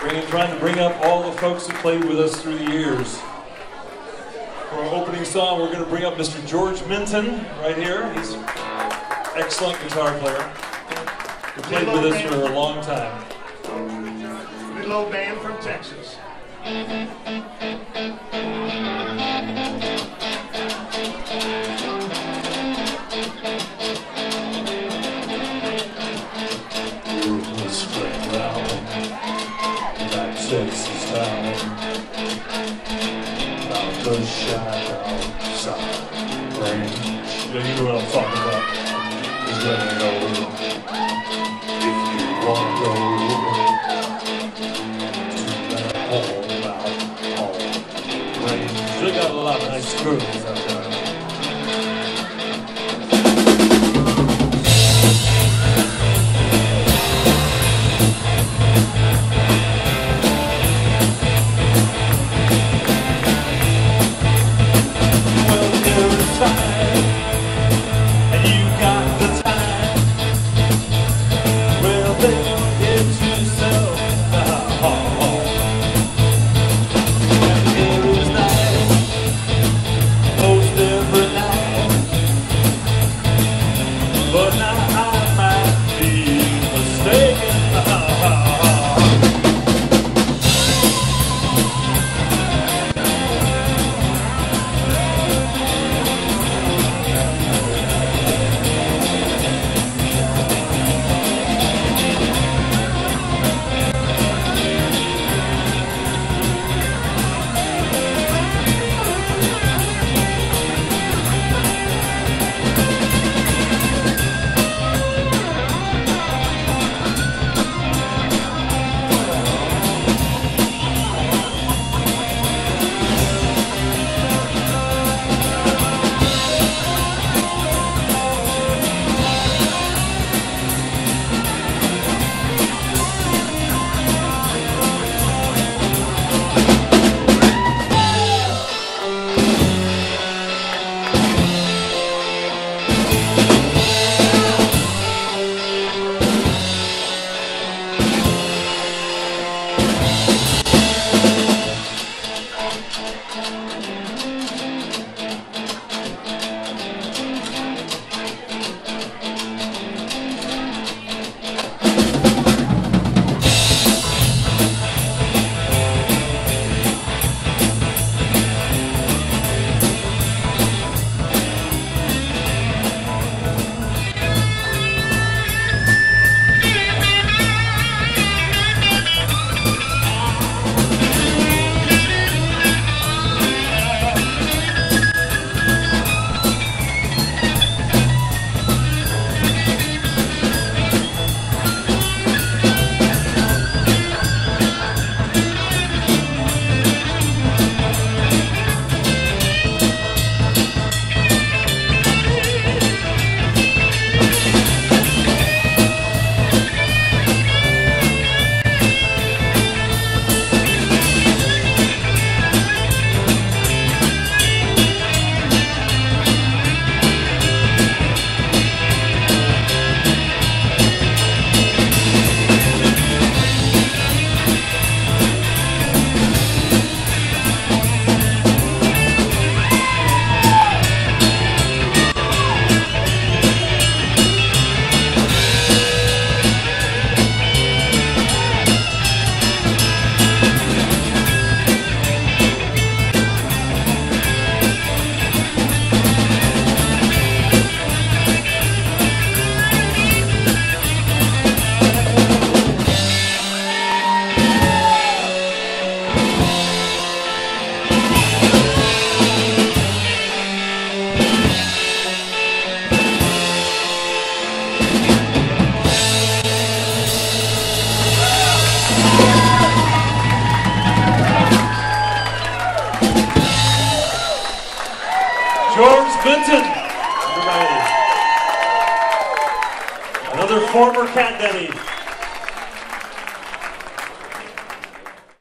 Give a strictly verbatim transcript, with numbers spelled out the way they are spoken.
Bringing, trying to bring up all the folks that played with us through the years. For our opening song, we're going to bring up Mister George Minton right here. He's an excellent guitar player. He played with us for a long time. Little old band from Texas. Texas town, out the shadow, Grange. Yeah, you know what I'm talking about. Just let me know if you want to go to that home out home. Grange. They got a lot of nice grooves out there. Minton, everybody. Another former Catdaddy.